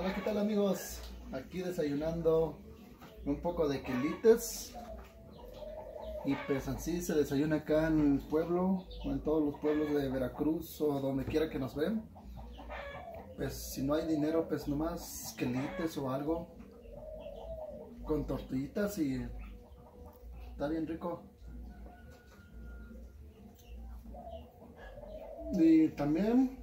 Hola, ¿qué tal amigos? Aquí desayunando un poco de quelites. Y pues así se desayuna acá en el pueblo, o en todos los pueblos de Veracruz o donde quiera que nos ven. Pues si no hay dinero, pues nomás quelites o algo con tortillitas y está bien rico. Y también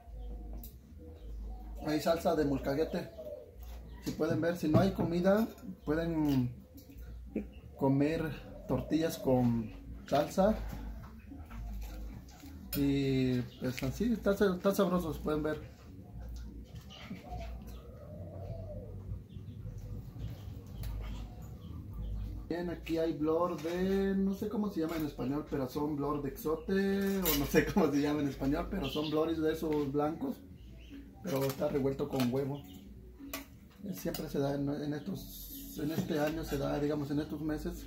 hay salsa de molcaguete. Si pueden ver, si no hay comida, pueden comer tortillas con salsa. Y pues así, está sabrosos, pueden ver. Bien, aquí hay blor de, no sé cómo se llama en español, pero son blor de exote, o no sé cómo se llama en español, pero son blores de esos blancos, pero está revuelto con huevo. Siempre se da en este año se da, digamos, en estos meses.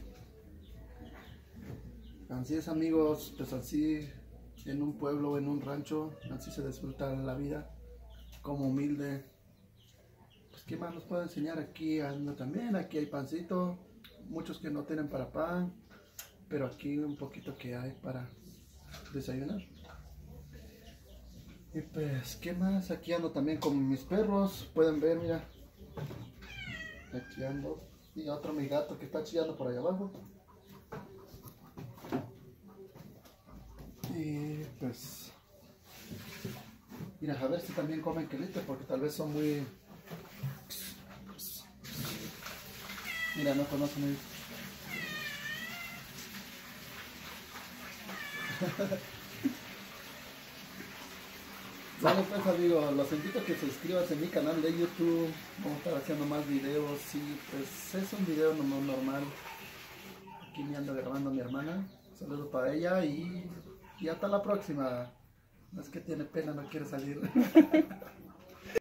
Así es amigos, pues así en un pueblo, en un rancho, así se disfruta la vida, como humilde. Pues qué más nos puedo enseñar, aquí ando también, aquí hay pancito, muchos que no tienen para pan, pero aquí un poquito que hay para desayunar. Y pues qué más, aquí ando también con mis perros, pueden ver, mira, aquí ando, y otro mi gato que está chillando por allá abajo. Y pues, mira, a ver si también comen quelites, porque tal vez son muy... Mira, no conocen el... Vale pues amigos, los invito a que se suscriban en mi canal de YouTube. Vamos a estar haciendo más videos y pues es un video normal. Aquí me ando grabando mi hermana. Saludos para ella y hasta la próxima. No es que tiene pena, no quiere salir.